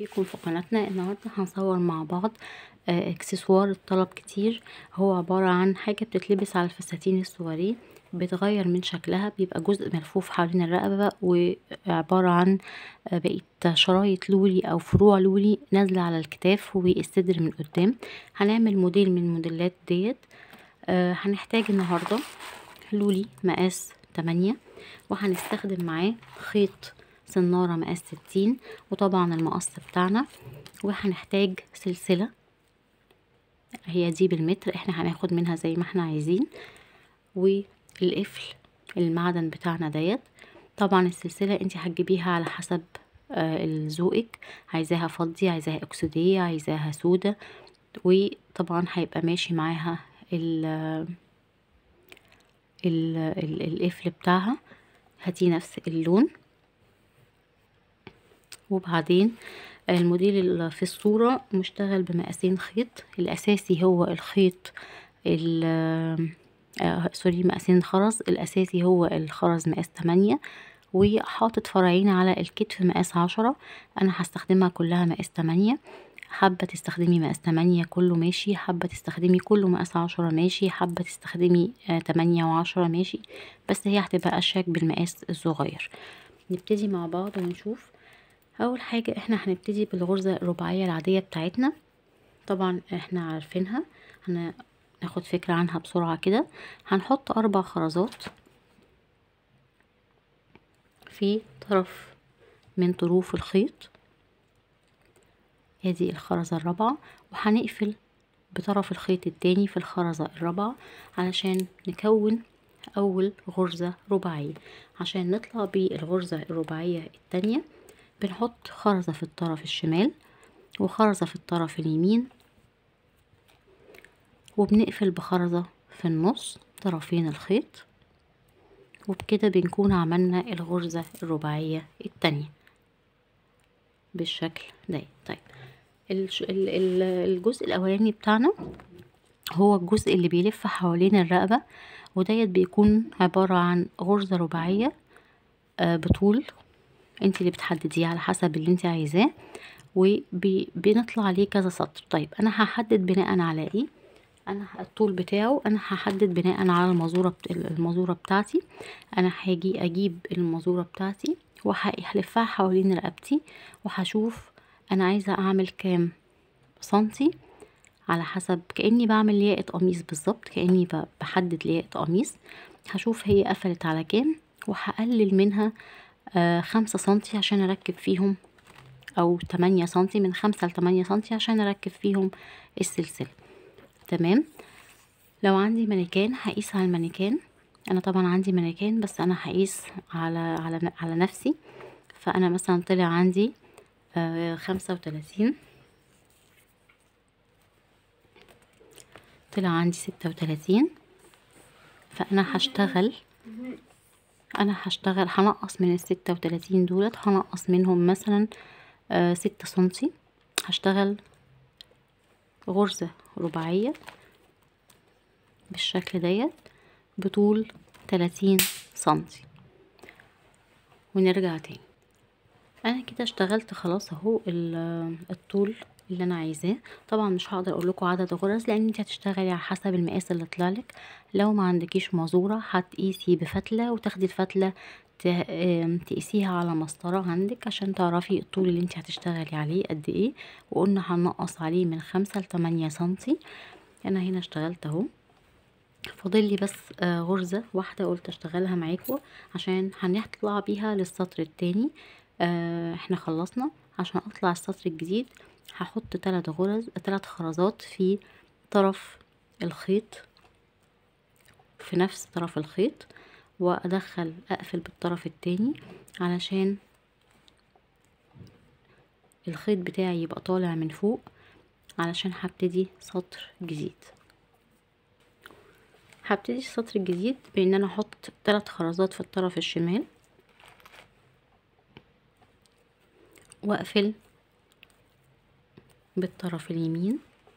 بيكم في قناتنا. النهارده هنصور مع بعض اكسسوار الطلب كتير. هو عبارة عن حاجة بتتلبس على الفساتين السواريه، بتغير من شكلها، بيبقى جزء ملفوف حوالين الرقبة وعبارة عن بقية شرايط لولي او فروع لولي نازلة على الكتاف والصدر من قدام. هنعمل موديل من الموديلات ديت. هنحتاج النهارده لولي مقاس 8، وهنستخدم معاه خيط سنارة مقاس 60، وطبعا المقص بتاعنا، وهنحتاج سلسلة هي دي بالمتر، احنا هناخد منها زي ما احنا عايزين، والقفل المعدن بتاعنا ديت. طبعا السلسلة انتي هتجيبيها على حسب ذوقك، عايزاها فضي، عايزاها اكسودية، عايزاها سودة، وطبعا هيبقى ماشي معاها القفل بتاعها، هاتي نفس اللون. وبعدين الموديل اللي في الصورة مشتغل بمقاسين خيط، الأساسي هو الخيط سوري مقاسين خرز، الأساسي هو الخرز مقاس 8، وحاطط فرعين على الكتف مقاس 10. أنا هستخدمها كلها مقاس 8، حابة تستخدمي مقاس 8 كله ماشي، حابة تستخدمي كله مقاس 10 ماشي، حابة تستخدمي 8 و10 ماشي، بس هي هتبقى أشيك بالمقاس الصغير. نبتدي مع بعض ونشوف. اول حاجة احنا هنبتدي بالغرزة الرباعية العادية بتاعتنا، طبعا احنا عارفينها، هناخد فكرة عنها بسرعة كده. هنحط 4 خرزات في طرف من طروف الخيط، ادي الخرزة الرابعة، وهنقفل بطرف الخيط التاني في الخرزة الرابعة علشان نكون اول غرزة رباعية. عشان نطلع بالغرزة الرباعية التانية بنحط خرزة في الطرف الشمال وخرزة في الطرف اليمين، وبنقفل بخرزة في النص طرفين الخيط، وبكده بنكون عملنا الغرزة الرباعية التانية بالشكل ده. طيب الجزء الاولاني بتاعنا هو الجزء اللي بيلف حوالين الرقبة، وديت بيكون عبارة عن غرزة رباعية بطول انت اللي بتحدديه على حسب اللي انت عايزاه، وبنطلع عليه كذا سطر. طيب انا هحدد بناء على ايه؟ انا الطول بتاعه انا هحدد بناء على المازورة بتاعتي. انا هاجي اجيب المازورة بتاعتي وهلفها حوالين رقبتي، وهشوف انا عايزة اعمل كام سنتي، على حسب كأني بعمل لياقة قميص بالظبط، كأني بحدد لياقة قميص. هشوف هي قفلت على كام، وهقلل منها 5 سنتي عشان اركب فيهم، او 8 سنتي، من 5 ل8 سنتي عشان اركب فيهم السلسلة. تمام. لو عندي مانيكان هقيس على المانيكان، انا طبعا عندي مانيكان بس انا هقيس على نفسي. فانا مثلا طلع عندي 35، طلع عندي 36، فانا هشتغل هنقص من ال36 دولت، هنقص منهم مثلا 6 سنتي. هشتغل غرزة رباعية بالشكل ديت بطول 30 سنتي، ونرجع تاني. انا كده اشتغلت خلاص اهو الطول اللي انا عايزاه. طبعا مش هقدر اقول لكم عدد غرز لان انت هتشتغلي على حسب المقاس اللي طلعلك. لو ما عندكيش مازورة هتقيسي بفتلة، وتاخدي الفتلة تقيسيها على مسطرة عندك عشان تعرفي الطول اللي انت هتشتغلي عليه قد ايه. وقلنا هنقص عليه من 5 ل8 سنتي. انا هنا اشتغلت اهو، فاضل لي بس غرزة واحدة قلت اشتغلها معاكم عشان هنطلع بيها للسطر التاني. احنا خلصنا. عشان اطلع السطر الجديد هحط 3 خرزات في طرف الخيط، في نفس طرف الخيط، اقفل بالطرف التاني علشان الخيط بتاعي يبقى طالع من فوق، علشان هبتدي سطر جديد. هبتدي السطر الجديد بان انا احط 3 خرزات في الطرف الشمال، واقفل بالطرف اليمين.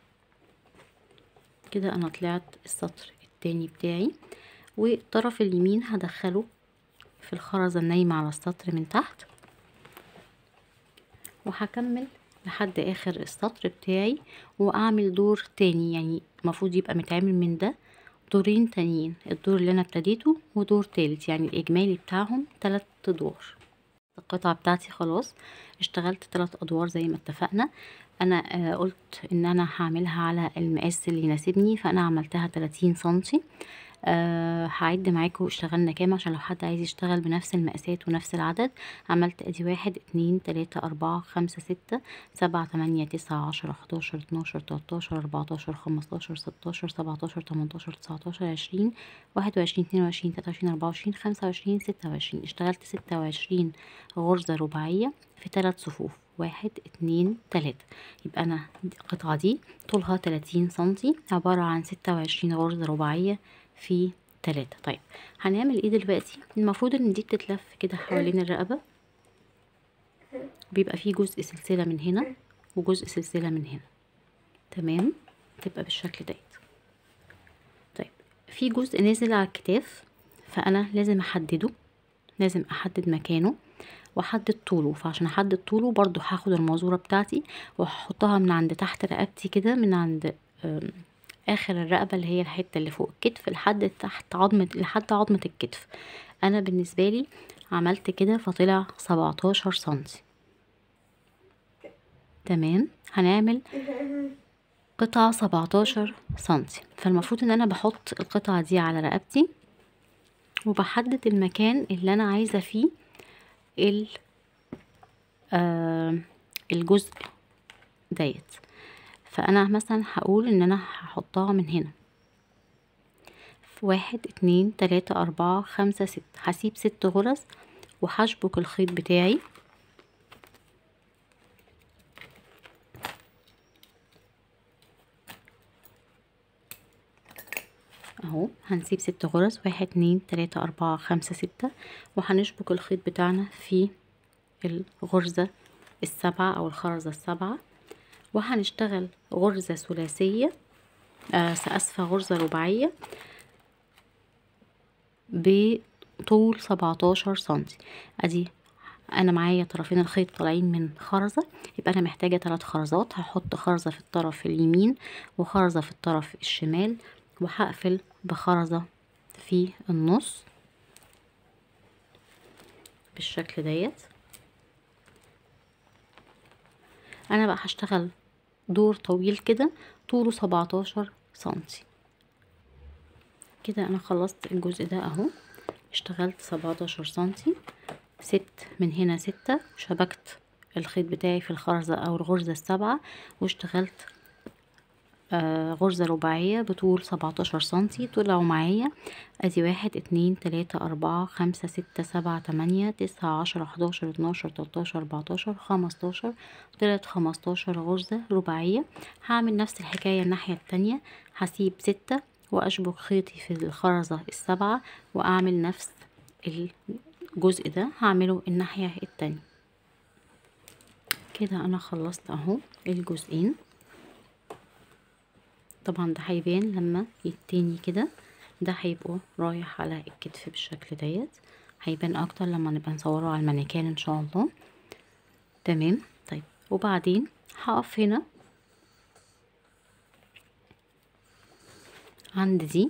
كده انا طلعت السطر التاني بتاعي، والطرف اليمين هدخله في الخرزة النايمة على السطر من تحت، وهكمل لحد اخر السطر بتاعي، واعمل دور تاني. يعني المفروض يبقى متعمل من ده دورين تانيين، الدور اللي انا ابتديته ودور تالت، يعني الاجمالي بتاعهم 3 ادوار. القطعة بتاعتي خلاص اشتغلت 3 ادوار زي ما اتفقنا. انا قلت ان انا هعملها على المقاس اللي يناسبني، فانا عملتها 30 سنتي. هعد معاكم اشتغلنا كام عشان لو حد عايز يشتغل بنفس المقاسات ونفس العدد. عملت ادي 1 2 3 4 5 6 7 8 9 10 11 12 13 14 15 16 17 18 19 20 21 22 23 24 25 26. اشتغلت 26 غرزة رباعية في 3 صفوف، 1 2 3. يبقى انا القطعة دي طولها 30 سنتي، عبارة عن 26 غرزة رباعية في 3. طيب هنعمل ايه دلوقتي؟ المفروض ان دي بتتلف كده حوالين الرقبة، بيبقى فيه جزء سلسلة من هنا وجزء سلسلة من هنا، تمام؟ تبقى بالشكل ده. طيب في جزء نازل على الكتاف، فانا لازم احدده، لازم احدد مكانه واحدد طوله. فعشان احدد طوله برضو هاخد المازورة بتاعتي وهحطها من عند تحت رقبتي كده، من عند اخر الرقبة اللي هي الحتة اللي فوق الكتف لحد تحت لحد عظمة الكتف. انا بالنسبة لي عملت كده فطلع 17 سنتي، تمام؟ هنعمل قطعة 17 سنتي. فالمفروض ان انا بحط القطعة دي على رقبتي وبحدد المكان اللي انا عايزة فيه الجزء ديت. فانا مثلا هقول ان انا هحطها من هنا، 1 2 3 4 5 6. هسيب 6 غرز وهشبك الخيط بتاعي اهو. هنسيب 6 غرز، 1 2 3 4 5 6، وهنشبك الخيط بتاعنا في الغرزة السبعة او الخرزة السبعة، وهنشتغل غرزة ثلاثية اسفة غرزة رباعية بطول 17 سنتي. ادي انا معايا طرفين الخيط طالعين من خرزة، يبقى انا محتاجة 3 خرزات. هحط خرزة في الطرف اليمين وخرزة في الطرف الشمال، وهقفل بخرزة في النص بالشكل ديت. انا بقى هشتغل دور طويل كده طوله 17 سنتي. كده انا خلصت الجزء ده اهو، اشتغلت 17 سنتي، سبت من هنا 6، شبكت الخيط بتاعي في الخرزة او الغرزة السبعة، واشتغلت غرزة رباعية بطول 17 سنتي. طلعوا معايا ادي 1 2 3 4 5 6 7 8 9 10 11 12 13 14 15. طلعت 15 غرزة رباعية. هعمل نفس الحكاية الناحية التانية، هسيب 6 واشبك خيطي في الخرزة السبعة واعمل نفس الجزء ده هعمله الناحية التانية. كده انا خلصت اهو الجزئين. طبعا ده هيبان لما يتني كده، ده هيبقوا رايح على الكتف بالشكل ديت، هيبان اكتر لما نبقى نصوره على المانيكان ان شاء الله، تمام؟ طيب وبعدين هقف هنا عند دي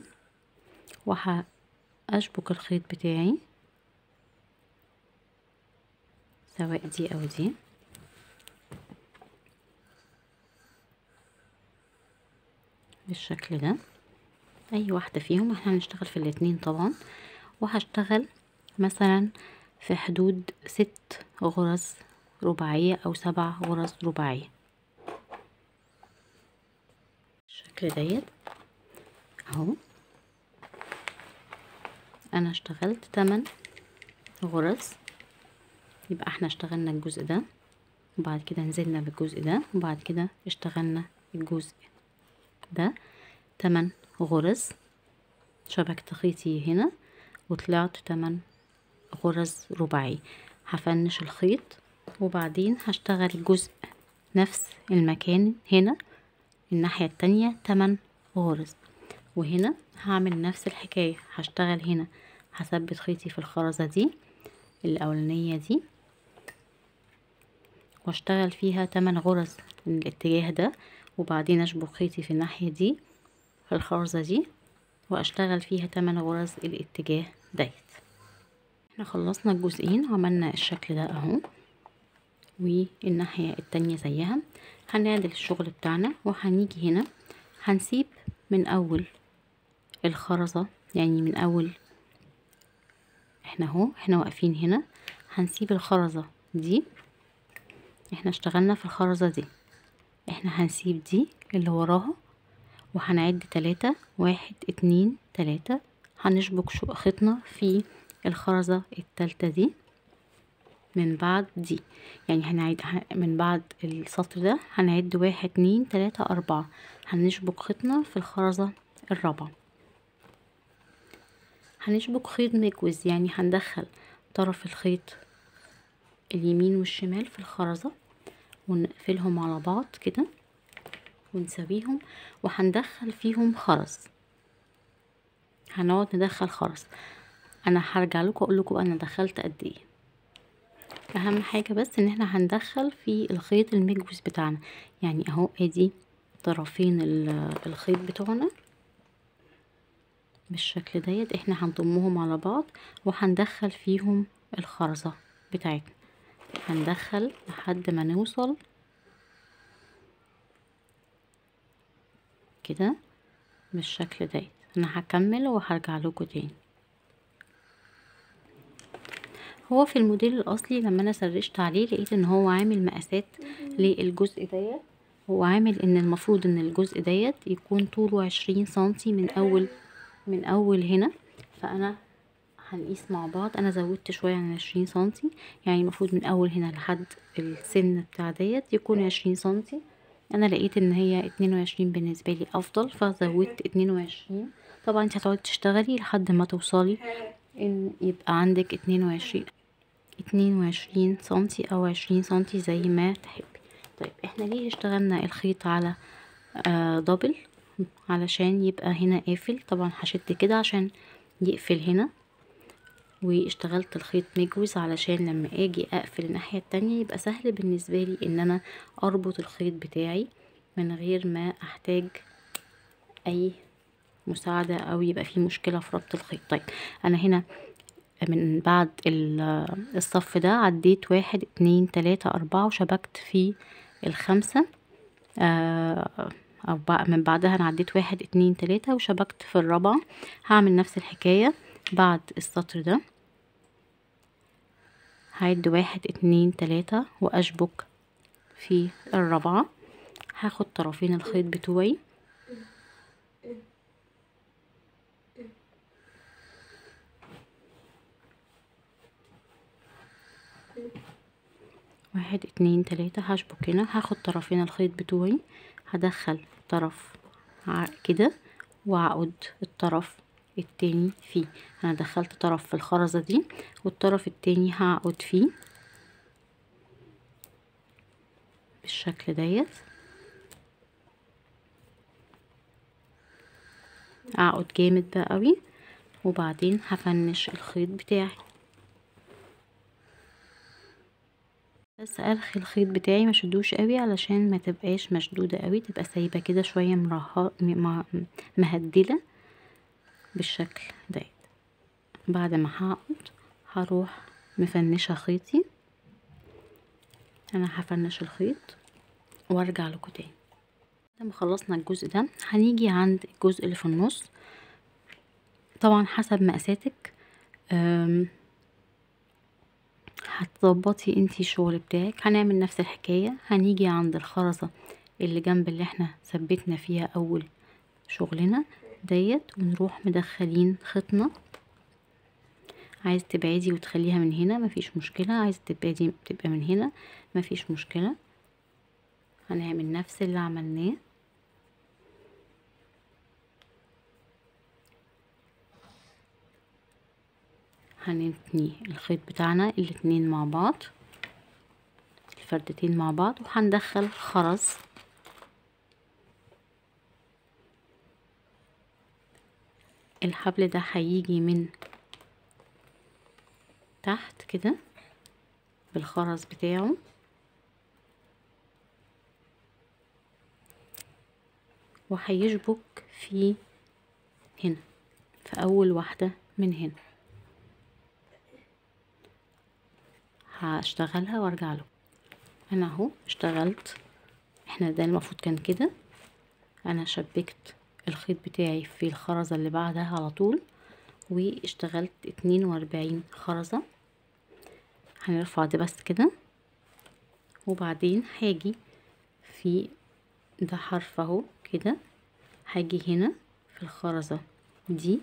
وهشبك الخيط بتاعي سواء دي او دي بالشكل ده، اي واحدة فيهم. احنا هنشتغل في الاتنين طبعا، وهشتغل مثلا في حدود 6 غرز رباعية او 7 غرز رباعية بالشكل ديت اهو. انا اشتغلت 8 غرز، يبقى احنا اشتغلنا الجزء ده وبعد كده نزلنا بالجزء ده وبعد كده اشتغلنا الجزء ده 8 غرز. شبكت خيطي هنا وطلعت 8 غرز رباعي. هفنش الخيط وبعدين هشتغل الجزء نفس المكان هنا الناحية التانية 8 غرز، وهنا هعمل نفس الحكاية. هشتغل هنا هثبت خيطي في الخرزة دي الأولانية دي، واشتغل فيها 8 غرز من الاتجاه ده، وبعدين اشبك خيطي في الناحية دي في الخرزة دي واشتغل فيها 8 غرز الاتجاه ديت. احنا خلصنا الجزئين، عملنا الشكل ده اهو، والناحية التانية زيها. هنعدل الشغل بتاعنا وهنيجي هنا هنسيب من اول الخرزة، يعني من اول احنا واقفين هنا، هنسيب الخرزة دي، احنا اشتغلنا في الخرزة دي، احنا هنسيب دي اللي وراها وهنعد 3 1 2 3، هنشبك خيطنا في الخرزة التالتة دي من بعد دي، يعني هنعد من بعد السطر ده هنعد 1 2 3 4، هنشبك خيطنا في الخرزة الرابعة. هنشبك خيط مكوز، يعني هندخل طرف الخيط اليمين والشمال في الخرزة ونقفلهم على بعض كده ونسويهم، وهندخل فيهم خرز، هنقعد ندخل خرز. انا هرجع لكم اقول لكم انا دخلت قد ايه. اهم حاجه بس ان احنا هندخل في الخيط المكبوس بتاعنا، يعني اهو ادي طرفين الخيط بتوعنا بالشكل ديت، احنا هنضمهم على بعض وهندخل فيهم الخرزه بتاعتنا، هندخل لحد ما نوصل كده بالشكل ديت. انا هكمل وهرجع لكم تاني. هو في الموديل الاصلي لما انا سرشت عليه لقيت ان هو عامل مقاسات للجزء ديت، هو عامل ان المفروض ان الجزء ديت يكون طوله 20 سنتي من اول هنا، فانا هنقيس مع بعض. انا زودت شوية عن 20 سنتي، يعني المفروض من اول هنا لحد السن بتاع ديت يكون 20 سنتي. انا لقيت ان هي 22 بالنسبة لي افضل فزودت 22. طبعا انت هتقعدي تشتغلي لحد ما توصلي ان يبقى عندك 22 سنتي او 20 سنتي زي ما تحبي. طيب احنا ليه اشتغلنا الخيط على دبل؟ علشان يبقى هنا قافل، طبعا هشد كده عشان يقفل هنا، واشتغلت الخيط مجوز علشان لما اجي اقفل الناحية التانية يبقى سهل بالنسبة لي ان انا اربط الخيط بتاعي من غير ما احتاج اي مساعدة او يبقى في مشكلة في ربط الخيط. طيب انا هنا من بعد الصف ده عديت 1 2 3 4 وشبكت في الخمسة، أو من بعدها انا عديت 1 2 3 وشبكت في الرابعة. هعمل نفس الحكاية بعد السطر ده، هعد 1 2 3 واشبك في الرابعة. هاخد طرفين الخيط بتوعي واحد اتنين تلاتة، هشبك هنا، هاخد طرفين الخيط بتوعي، هدخل طرف كده وعقد الطرف التاني فيه. انا دخلت طرف في الخرزة دي والطرف التاني هعقد فيه بالشكل ديت، اعقد جامد بقى قوي، وبعدين هفنش الخيط بتاعي. بس ارخي الخيط بتاعي مشدوش قوي علشان ما تبقاش مشدودة قوي، تبقى سايبة كده شوية مهدلة بالشكل ده. بعد ما هعقد هروح مفنشة خيطي، انا هفنش الخيط وارجع لكم تاني. لما خلصنا الجزء ده هنيجي عند الجزء اللي في النص، طبعا حسب مقاساتك هتظبطي انتي الشغل بتاعك. هنعمل نفس الحكاية، هنيجي عند الخرزة اللي جنب اللي احنا ثبتنا فيها اول شغلنا ديت ونروح مدخلين خيطنا. عايز تبعدي وتخليها من هنا مفيش مشكلة، عايز تبعدي تبقى من هنا مفيش مشكلة. هنعمل نفس اللي عملناه، هنتني الخيط بتاعنا الاتنين مع بعض، الفردتين مع بعض، وهندخل خرز الحبل ده هيجي من تحت كده بالخرز بتاعه وهيشبك في هنا في اول واحدة من هنا. هشتغلها وارجع له. انا اهو اشتغلت، احنا ده المفروض كان كده. انا شبكت الخيط بتاعي في الخرزة اللي بعدها على طول، واشتغلت 42 خرزة. هنرفع ده بس كده، وبعدين هاجي في ده حرف اهو كده، هاجي هنا في الخرزة دي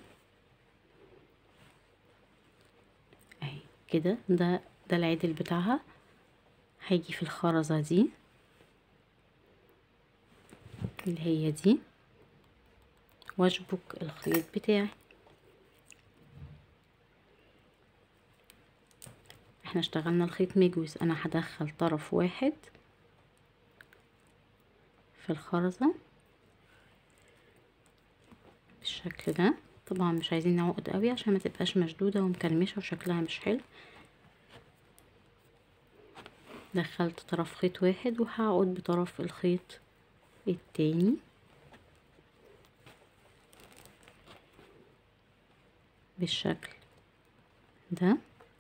اهي كده، ده العدل بتاعها. هاجي في الخرزة دي اللي هي دي، واشبك الخيط بتاعي. احنا اشتغلنا الخيط مجوز. انا هدخل طرف واحد في الخرزة بالشكل ده. طبعا مش عايزين نعقد قوي عشان ما تبقاش مشدودة ومكرمشة وشكلها مش حلو. دخلت طرف خيط واحد وهعقد بطرف الخيط التاني بالشكل ده،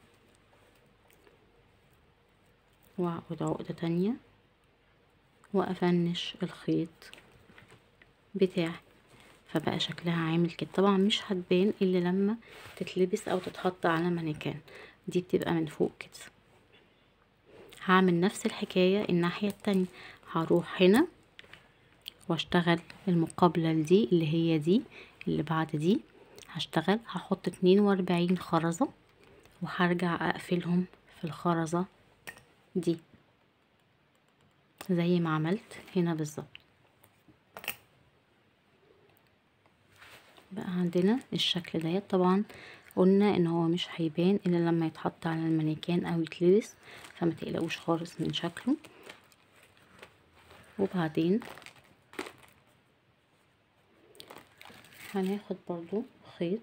واعقد عقدة تانية وافنش الخيط بتاعي. فبقى شكلها عامل كده. طبعا مش هتبان الا لما تتلبس او تتحط على مانيكان. دي بتبقى من فوق كده. هعمل نفس الحكاية الناحية التانية. هروح هنا واشتغل المقابلة لدي اللي هي دي اللي بعد دي. هشتغل، هحط 42 خرزة وهرجع اقفلهم في الخرزة دي زي ما عملت هنا بالظبط. بقى عندنا الشكل ديت. طبعا قلنا ان هو مش هيبان الا لما يتحط على المانيكان او يتلبس، فما تقلقوش خالص من شكله. وبعدين هناخد برضو خيط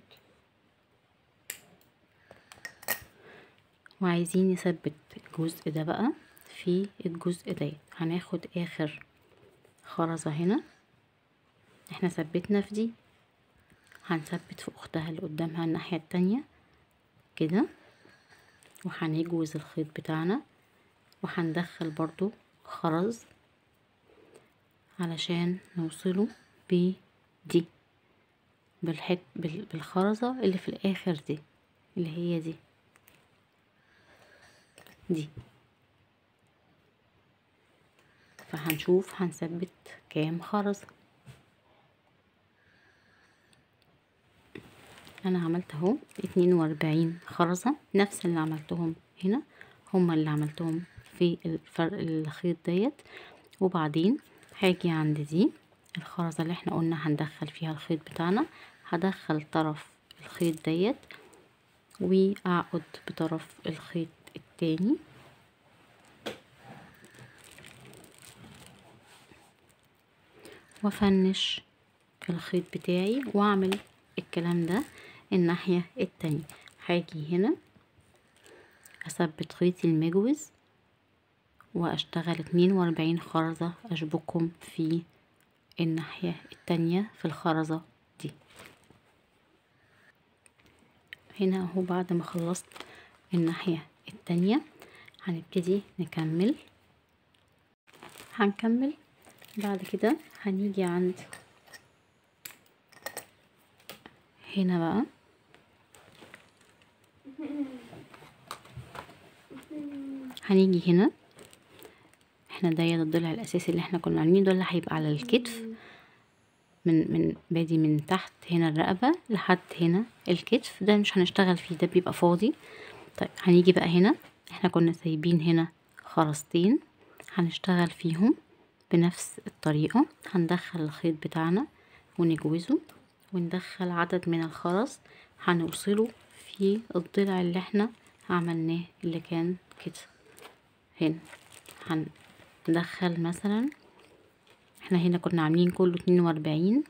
وعايزين نثبت الجزء ده بقى في الجزء ده. هناخد اخر خرزة هنا، احنا ثبتنا في دي، هنثبت في اختها اللي قدامها الناحية التانية كده، وهنجوز الخيط بتاعنا وهندخل برضو خرز علشان نوصله بدي بالخرزة اللي في الاخر دي اللي هي دي. فهنشوف هنثبت كام خرزة. انا عملت اهو 42 خرزة، نفس اللي عملتهم هنا هما اللي عملتهم في الخيط ديت. وبعدين هاجي عند دي الخرزة اللي احنا قلنا هندخل فيها الخيط بتاعنا، هدخل طرف الخيط ديت واعقد بطرف الخيط التاني وافنش الخيط بتاعي واعمل الكلام ده الناحية التانية. هاجي هنا اثبت خيطي المجوز واشتغل 42 خرزة اشبكهم في الناحية التانية في الخرزة دي. هنا اهو بعد ما خلصت الناحية التانية هنبتدي هنكمل بعد كده. هنيجي عند هنا بقى، هنيجي هنا احنا ده الضلع الاساسي اللي احنا كنا عاملينه، ده اللي هيبقى على الكتف من بادي من تحت هنا الرقبة لحد هنا الكتف. ده مش هنشتغل فيه، ده بيبقى فاضي. طيب هنيجي بقى هنا، احنا كنا سايبين هنا خرزتين هنشتغل فيهم بنفس الطريقة. هندخل الخيط بتاعنا وندخل عدد من الخرز هنوصله في الضلع اللي احنا عملناه اللي كان كده. هنا هندخل مثلا، احنا هنا كنا عاملين كله 42،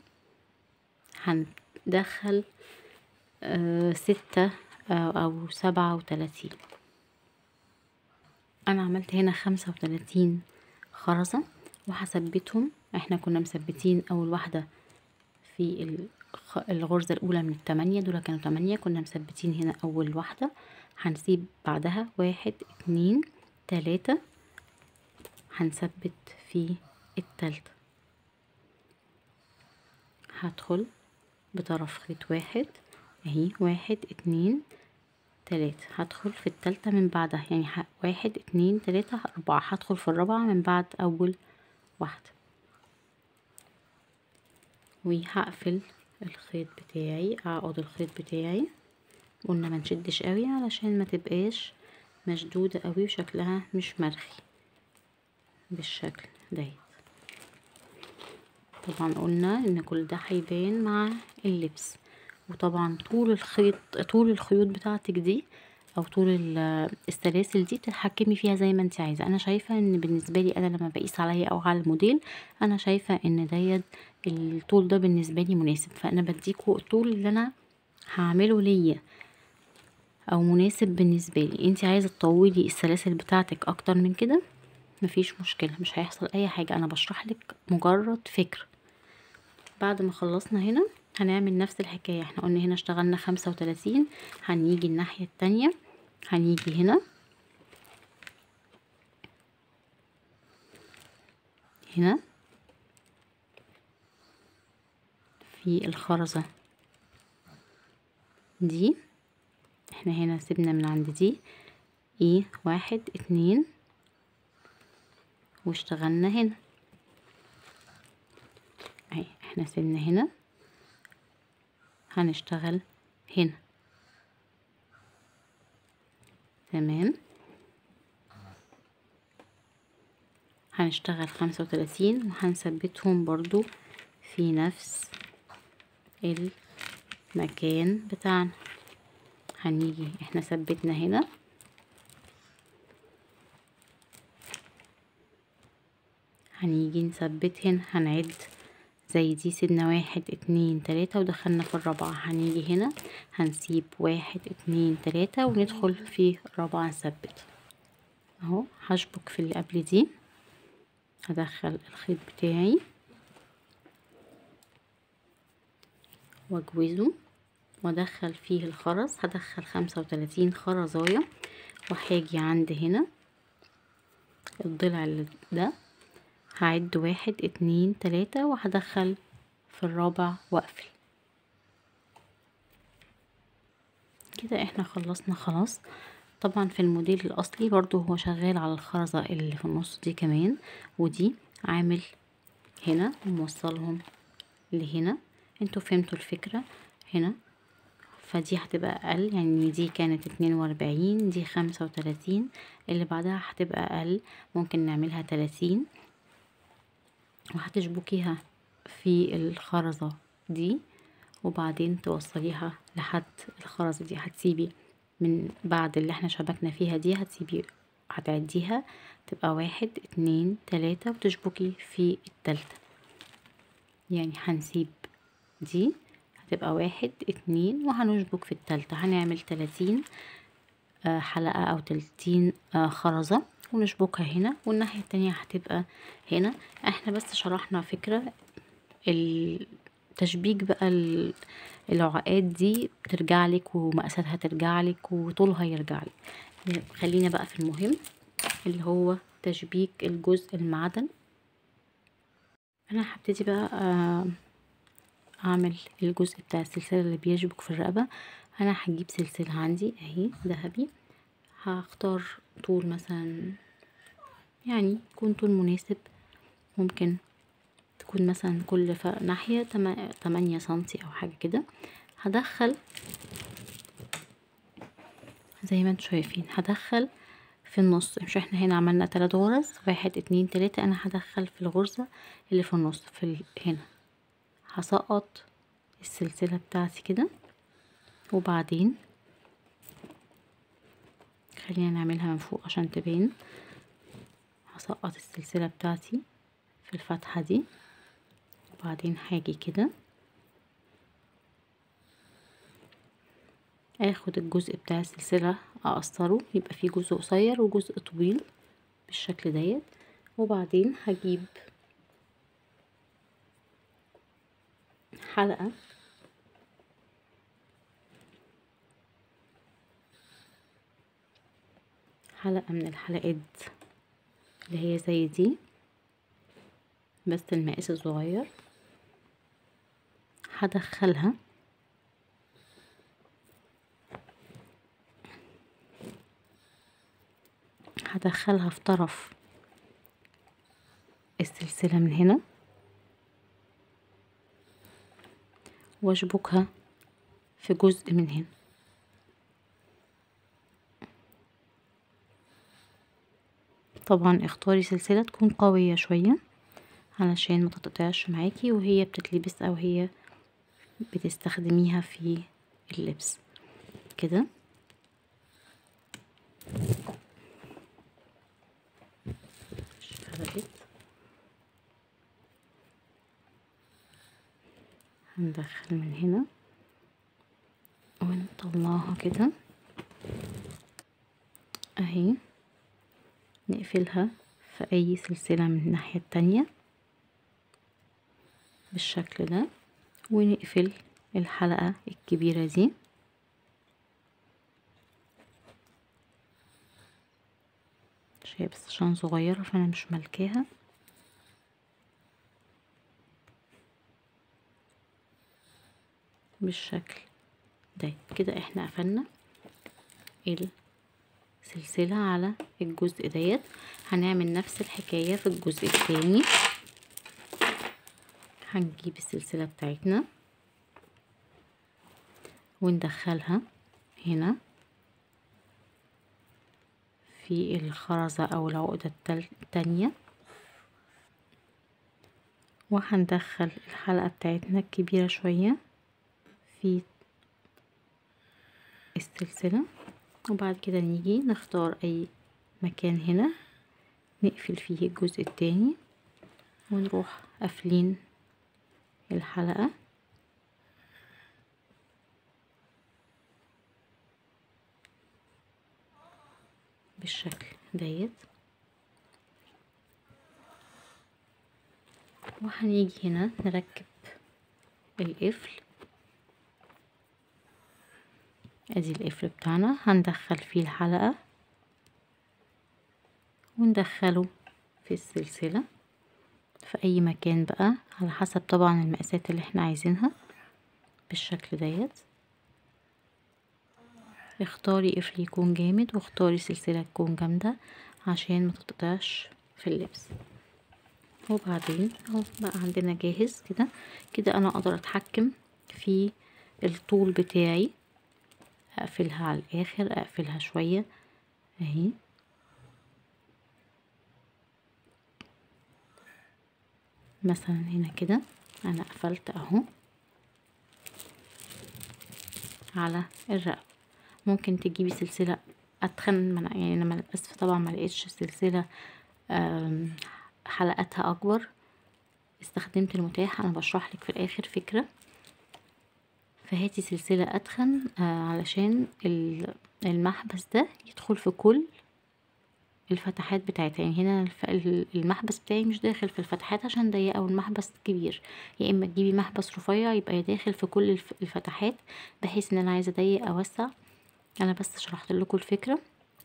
هندخل 6 او 37. انا عملت هنا 35 خرزة وهثبتهم احنا كنا مثبتين اول واحدة في الغرزة الاولى من التمانية، دول كانوا 8، كنا مثبتين هنا اول واحدة. هنسيب بعدها 1 2 3، هنثبت في التالتة. هدخل بطرف خيط واحد اهي، 1 2 3، هدخل في التالتة من بعدها، يعني 1 2 3 4، هدخل في الرابعة من بعد اول واحدة، وهقفل الخيط بتاعي، اعقد الخيط بتاعي. قلنا ما نشدش قوي علشان ما تبقاش مشدودة قوي وشكلها مش مرخي بالشكل ده. طبعا قلنا ان كل ده هيبان مع اللبس. وطبعا طول الخيوط بتاعتك دي او طول السلاسل دي بتتحكمي فيها زي ما انت عايزه. انا شايفه ان بالنسبه لي انا لما بقيس عليا او على الموديل، انا شايفه ان ديت الطول ده بالنسبه لي مناسب، فانا بديكوا الطول اللي انا هعمله ليا او مناسب بالنسبه لي. انت عايزه تطولي السلاسل بتاعتك اكتر من كده مفيش مشكله، مش هيحصل اي حاجه، انا بشرح لك مجرد فكره. بعد ما خلصنا هنا هنعمل نفس الحكايه. احنا قلنا هنا اشتغلنا 35، هنيجي الناحيه التانية، هنيجي هنا في الخرزة دي، احنا هنا سيبنا من عند دي ايه 1 2 واشتغلنا هنا اهي، احنا سيبنا هنا، هنشتغل هنا تمام. هنشتغل 35 وهنثبتهم برضو في نفس المكان بتاعنا. هنيجي احنا ثبتنا هنا، هنيجي نثبت هنا، هنعد زي دي، سيبنا 1 2 3 ودخلنا في الرابعة. هنيجي هنا هنسيب 1 2 3 وندخل في الرابعة نثبت اهو. هشبك في اللي قبل دي، هدخل الخيط بتاعي واجوزه وادخل فيه الخرز، هدخل 35 خرزاية، وهاجي عند هنا الضلع ده هعد 1 2 3 وهدخل في الرابع واقفل كده. احنا خلصنا خلاص. طبعا في الموديل الاصلي برضو هو شغال على الخرزة اللي في النص دي كمان، ودي عامل هنا وموصلهم لهنا. انتوا فهمتوا الفكرة هنا. فدي هتبقى اقل، يعني دي كانت 42، دي 35، اللي بعدها هتبقى اقل، ممكن نعملها 30 وهتشبكيها في الخرزة دي، وبعدين توصليها لحد الخرزة دي. هتسيبي من بعد اللي احنا شبكنا فيها دي، هتسيبي هتعديها تبقى 1 2 3 وتشبكي في التالتة. يعني هنسيب دي هتبقى 1 2 وهنشبك في التالتة، هنعمل 30 حلقة او 30 خرزة ونشبكها هنا، والناحية التانية هتبقى هنا. احنا بس شرحنا فكرة التشبيك بقى. العقاد دي ترجع لك ومقاساتها ترجع لك وطولها يرجع لك. خلينا بقى في المهم اللي هو تشبيك الجزء المعدن. انا هبتدي بقى اعمل الجزء بتاع السلسله اللي بيشبك في الرقبه. انا هجيب سلسله عندي اهي ذهبي، هختار طول مثلا يعني يكون طول مناسب، ممكن تكون مثلا كل ناحية 8 سنتي او حاجة كده. هدخل زي ما انتم شايفين، هدخل في النص، مش احنا هنا عملنا 3 غرز 1 2 3، انا هدخل في الغرزة اللي في النص هنا هسقط السلسلة بتاعتي كده، وبعدين خلينا نعملها من فوق عشان تبين. هسقط السلسلة بتاعتي في الفتحة دي، وبعدين هاجي كده اخد الجزء بتاع السلسلة اقصره، يبقى فيه جزء قصير وجزء طويل بالشكل ديت. وبعدين هجيب حلقة من الحلقات اللي هي زي دي، بس المقاس الصغير، هدخلها في طرف السلسلة من هنا، واشبكها في جزء من هنا. طبعا اختاري سلسلة تكون قوية شوية علشان ما تتقطعش معاكي وهي بتتلبس او هي بتستخدميها في اللبس كده. فرقت، هندخل من هنا ونطلعها كده اهي، نقفلها في اي سلسلة من الناحية التانية بالشكل ده، ونقفل الحلقة الكبيرة دي. شايف بس عشان صغيرة فانا مش ملكاها. بالشكل ده كده احنا قفلنا السلسلة على الجزء ديت. هنعمل نفس الحكاية في الجزء الثاني. هنجيب السلسلة بتاعتنا وندخلها هنا في الخرزة او العقدة التانية، وهندخل الحلقة بتاعتنا الكبيرة شوية في السلسلة، وبعد كده نيجي نختار اي مكان هنا نقفل فيه الجزء التاني، ونروح قافلين الحلقة بالشكل ديت. وهنيجي هنا نركب القفل، ادي القفل بتاعنا، هندخل فيه الحلقة وندخله في السلسلة في اي مكان بقى على حسب طبعا المقاسات اللي احنا عايزينها بالشكل ديت. اختاري قفل يكون جامد واختاري سلسلة تكون جامدة عشان ما تتقطعش في اللبس. وبعدين اهو بقى عندنا جاهز كده. كده انا اقدر اتحكم في الطول بتاعي، اقفلها على الاخر، اقفلها شوية اهي. مثلا هنا كده انا قفلت اهو على الرقبة. ممكن تجيبي سلسلة اتخن، يعني انا للاسف طبعا ما لقيتش سلسلة حلقاتها اكبر، استخدمت المتاح. انا بشرح لك في الاخر فكرة. فهاتي سلسلة اتخن علشان المحبس ده يدخل في كل الفتحات بتاعتها. يعني هنا المحبس بتاعي مش داخل في الفتحات عشان ضيقة والمحبس كبير، يا اما تجيبي محبس رفيع يبقى داخل في كل الفتحات، بحيث ان انا عايزة اضيق اوسع. انا بس شرحت لكم الفكرة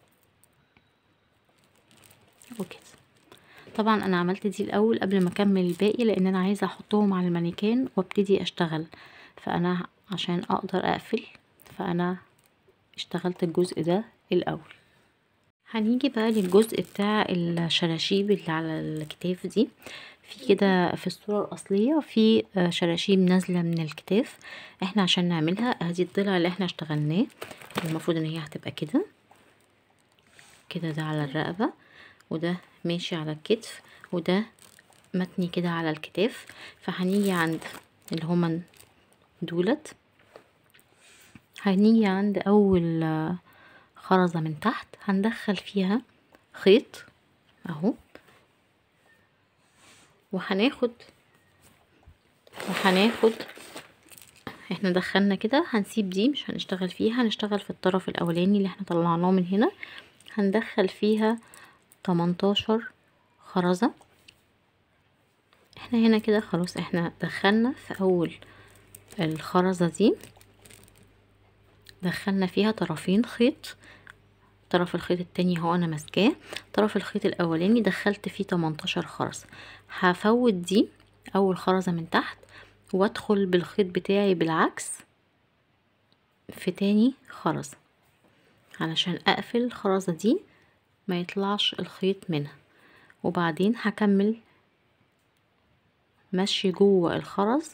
وكده. طبعا انا عملت دي الاول قبل ما اكمل الباقي، لان انا عايزة احطهم على المانيكان وابتدي اشتغل. فانا عشان اقدر اقفل فانا اشتغلت الجزء ده الاول. هنيجي بقى للجزء بتاع الشراشيب اللي على الكتاف دي. في كده في الصورة الأصلية في شراشيب نازلة من الكتاف. احنا عشان نعملها ادي الضلع اللي احنا اشتغلناه، المفروض ان هي هتبقى كده كده. ده على الرقبة، وده ماشي على الكتف، وده متني كده على الكتاف. فهنيجي عند اللي هما دولت، هنيجي عند اول خرزة من تحت هندخل فيها خيط اهو، وهناخد احنا دخلنا كده. هنسيب دي مش هنشتغل فيها، هنشتغل في الطرف الاولاني اللي احنا طلعناه من هنا. هندخل فيها 18 خرزة. احنا هنا كده خلاص احنا دخلنا في اول الخرزة دي دخلنا فيها طرفين خيط، طرف الخيط التاني هو انا ماسكاه، طرف الخيط الاولاني دخلت فيه 18 خرزة. هفوت دي اول خرزة من تحت وادخل بالخيط بتاعي بالعكس في تاني خرزة علشان اقفل الخرزة دي ما يطلعش الخيط منها، وبعدين هكمل مشي جوه الخرز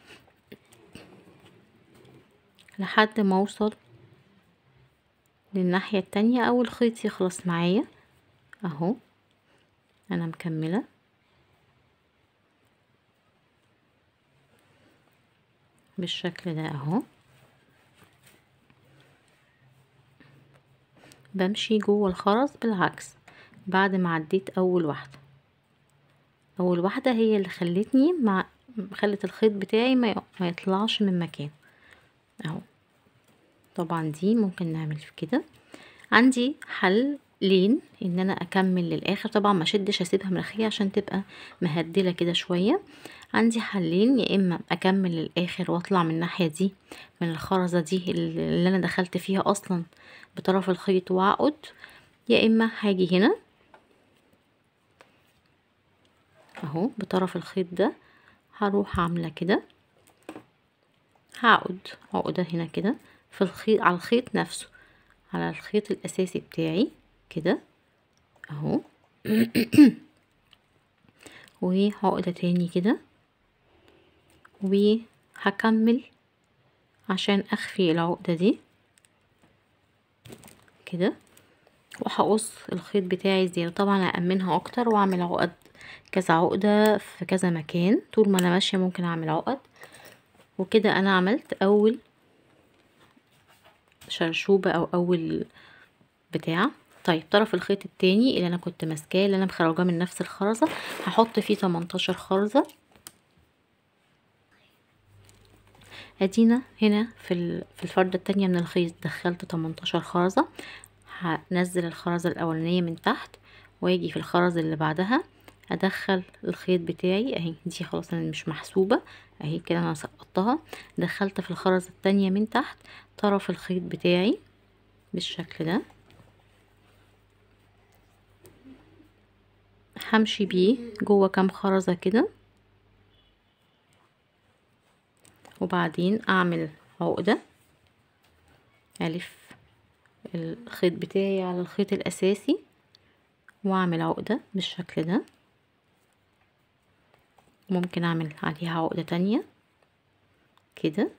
لحد ما اوصل للناحية التانية او الخيط يخلص معايا اهو. انا مكملة بالشكل ده اهو، بمشي جوه الخرز بالعكس بعد ما عديت اول واحدة. اول واحدة هي اللي خلتني خلت الخيط بتاعي ما يطلعش من مكانه اهو. طبعا دي ممكن نعمل كده. عندي حلين ان انا اكمل للاخر، طبعا ما شدش اسيبها من الاخير عشان تبقى مهدله كده شويه. عندي حلين، يا اما اكمل للاخر واطلع من الناحيه دي من الخرزه دي اللي انا دخلت فيها اصلا بطرف الخيط واعقد، يا اما هاجي هنا اهو بطرف الخيط ده هروح عامله كده، هعقد عقده هنا كده في الخيط على الخيط نفسه، على الخيط الاساسي بتاعي كده اهو وعقدة تاني كده، وهكمل عشان اخفي العقدة دي كده، وهقص الخيط بتاعي زيادة. طبعا هأمنها اكتر واعمل عقد كذا عقدة في كذا مكان، طول ما انا ماشية ممكن اعمل عقد. وكده انا عملت اول شرشوبة او اول بتاع. طيب طرف الخيط التاني اللي انا كنت ماسكاه اللي انا مخرجاه من نفس الخرزة هحط فيه 18 خرزة. ادينا هنا في الفردة التانية من الخيط دخلت 18 خرزة، هنزل الخرزة الاولانية من تحت واجي في الخرزة اللي بعدها ادخل الخيط بتاعي اهي، دي خلاص انا مش محسوبة اهي كده انا سقطتها، دخلت في الخرزة التانية من تحت طرف الخيط بتاعي بالشكل ده، همشي بيه جوه كام خرزة كده، وبعدين اعمل عقدة الف الخيط بتاعي على الخيط الاساسي واعمل عقدة بالشكل ده، ممكن اعمل عليها عقدة تانية كده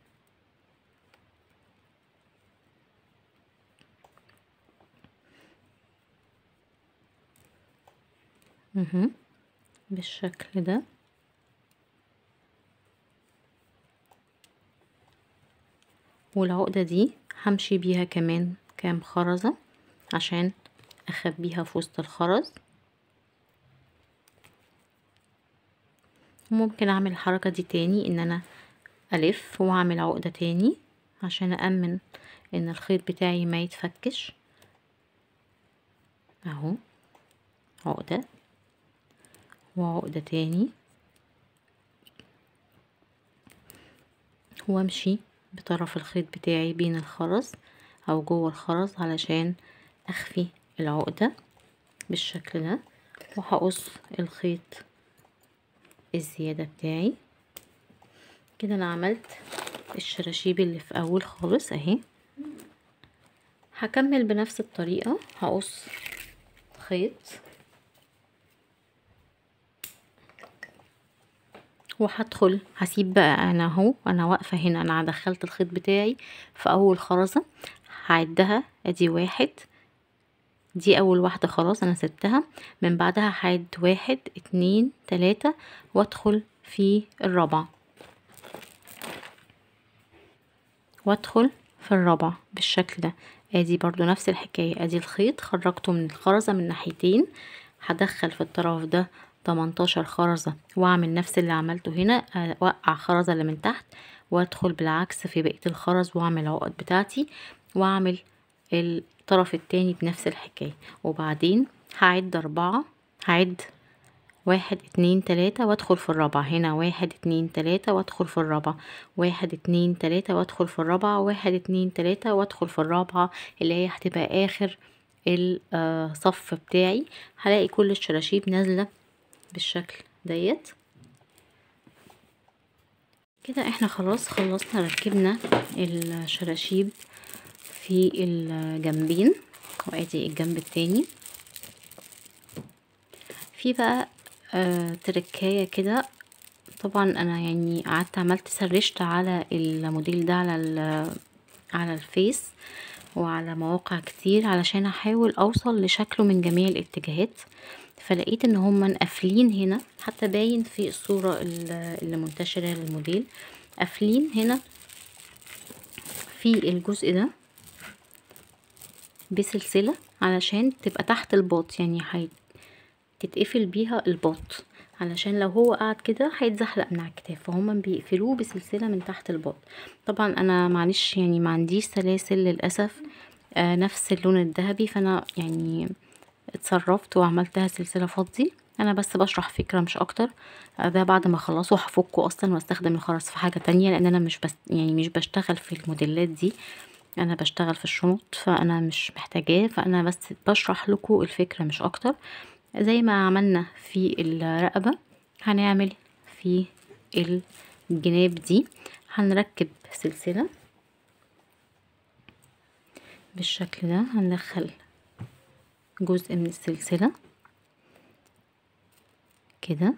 بالشكل ده، والعقدة دي همشي بيها كمان كام خرزة عشان اخبيها في وسط الخرز. وممكن اعمل الحركة دي تاني ان انا الف واعمل عقدة تاني عشان أأمن ان الخيط بتاعي ما يتفكش اهو، عقدة وعقدة تاني، وامشي بطرف الخيط بتاعي بين الخرز او جوه الخرز علشان اخفي العقدة بالشكل ده، وهقص الخيط الزيادة بتاعي كده. انا عملت الشراشيب اللي في اول خالص اهي، هكمل بنفس الطريقة، هقص خيط وهدخل هسيب بقى انا اهو، انا واقفة هنا انا دخلت الخيط بتاعي في اول خرزة هعدها ادي واحد، دي اول واحدة خلاص انا سبتها، من بعدها هعد واحد اتنين تلاتة وادخل في الرابعة وادخل في الرابعة بالشكل ده. ادي برضو نفس الحكاية، ادي الخيط خرجته من الخرزة من ناحيتين، هدخل في الطرف ده 18 خرزة واعمل نفس اللي عملته هنا، اوقع خرزة اللي من تحت وادخل بالعكس في بقية الخرز واعمل العقد بتاعتي واعمل الطرف التاني بنفس الحكاية، وبعدين هعد 4، هعد 1 2 3 وادخل في الرابعة، هنا 1 2 3 وادخل في الرابعة، 1 2 3 وادخل في الرابعة، 1 2 3 وادخل في الرابعة اللي هي هتبقى اخر الصف بتاعي. هلاقي كل الشراشيب نازلة بالشكل ديت كده. احنا خلاص خلصنا ركبنا الشراشيب في الجنبين، وادي الجنب التاني. في بقى تركاية كده، طبعا انا يعني قعدت عملت سرشت على الموديل ده على الفيس وعلى مواقع كتير علشان احاول اوصل لشكله من جميع الاتجاهات. فلقيت ان هما قافلين هنا، حتى باين في الصورة اللي منتشرة للموديل، قافلين هنا في الجزء ده بسلسلة علشان تبقى تحت الباط، يعني تتقفل بيها الباط، علشان لو هو قاعد كده هيتزحلق من على الكتاف، فهم بيقفلوه بسلسلة من تحت الباط. طبعا انا معلش يعني ما عنديش سلاسل للأسف نفس اللون الذهبي، فانا يعني اتصرفت وعملتها سلسلة فضي. انا بس بشرح فكرة مش اكتر. ده بعد ما اخلصه هفكه اصلا واستخدم الخرز في حاجة تانية، لان انا مش بشتغل في الموديلات دي، انا بشتغل في الشنط، فانا مش محتاجاه، فانا بس بشرح لكم الفكرة مش اكتر. زي ما عملنا في الرقبة هنعمل في الجناب دي، هنركب سلسلة بالشكل ده. هندخل جزء من السلسلة كده،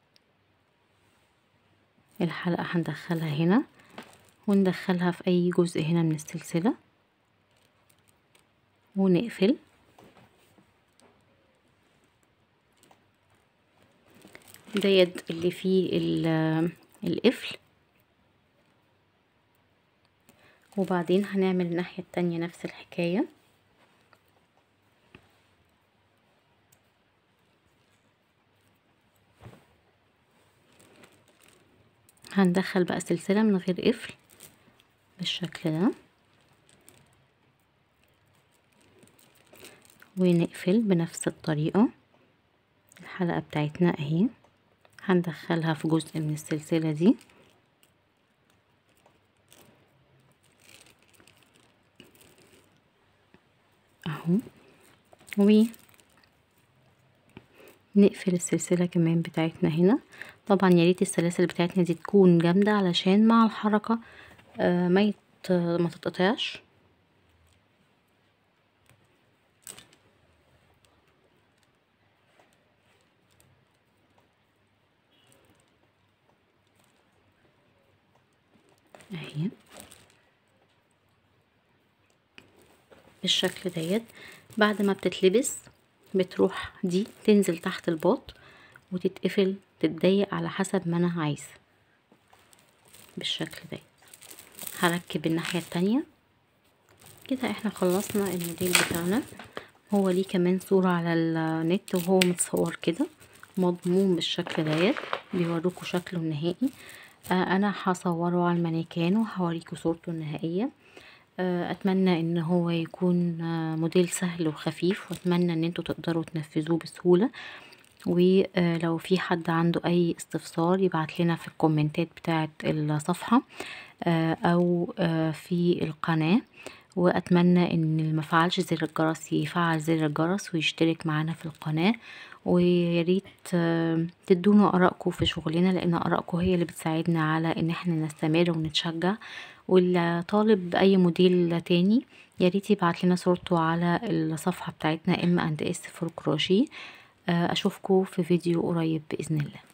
الحلقة هندخلها هنا وندخلها في اي جزء هنا من السلسلة ونقفل. ده يد اللي فيه القفل. وبعدين هنعمل الناحية التانية نفس الحكاية. هندخل بقى سلسلة من غير قفل بالشكل ده ونقفل بنفس الطريقة. الحلقة بتاعتنا اهي، هندخلها في جزء من السلسلة دي اهو، ونقفل السلسلة كمان بتاعتنا هنا. طبعا يا ريت السلاسل بتاعتنا دي تكون جامدة علشان مع الحركة ما تتقطعش. اهي بالشكل ديت. بعد ما بتتلبس بتروح دي تنزل تحت الباط وتتقفل تتضيق على حسب ما انا عايزه بالشكل ده. هركب الناحية التانية كده. احنا خلصنا الموديل بتاعنا. هو ليه كمان صورة على النت وهو متصور كده مضمون بالشكل ديت، بيوروكوا شكله النهائي. انا هصوره على المانيكان وهوريكوا صورته النهائية. اتمنى ان هو يكون موديل سهل وخفيف، واتمنى ان انتوا تقدروا تنفذوه بسهولة. ولو في حد عنده اي استفسار يبعت لنا في الكومنتات بتاعة الصفحة او في القناة. واتمنى ان اللي مفعلش زر الجرس يفعل زر الجرس ويشترك معنا في القناة. وياريت تدونا ارائكم في شغلنا، لان ارائكم هي اللي بتساعدنا على ان احنا نستمر ونتشجع. واللي طالب اي موديل تاني ياريت يبعت لنا صورته على الصفحة بتاعتنا M&S for crochet. اشوفكم في فيديو قريب باذن الله.